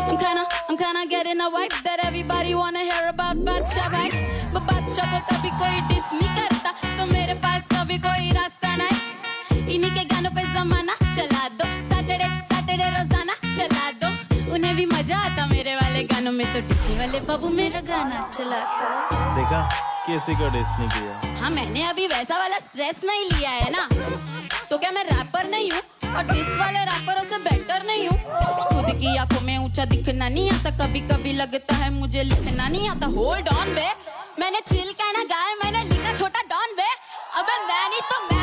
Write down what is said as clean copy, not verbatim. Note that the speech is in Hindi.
I'm kinda getting a vibe that everybody wanna hear about बादशाह भाई। but बादशाह को कभी कोई डिस नहीं करता, तो मेरे पास कभी कोई रास्ता नहीं। इन्हीं के गानों पे जमाना चला दो, सैटरडे रोजाना चला दो। उन्हें भी मजा आता मेरे वाले गानों में, तो डीजे वाले बाबू मेरा गाना चलाता। देखा किसी को डिस नहीं किया। हाँ, मैंने अभी वैसा वाला स्ट्रेस नहीं लिया है ना, तो क्या मैं रैपर नहीं हूँ और डिस वाले रैपरों से बेटर नहीं हूँ। खुद की आंखों में ऊंचा दिखना नहीं आता, कभी कभी लगता है मुझे लिखना नहीं आता। होल्ड ऑन बे, मैंने चिल कहना गाया, मैंने लिखा छोटा डॉन बे। अबे मैं नहीं तो मैं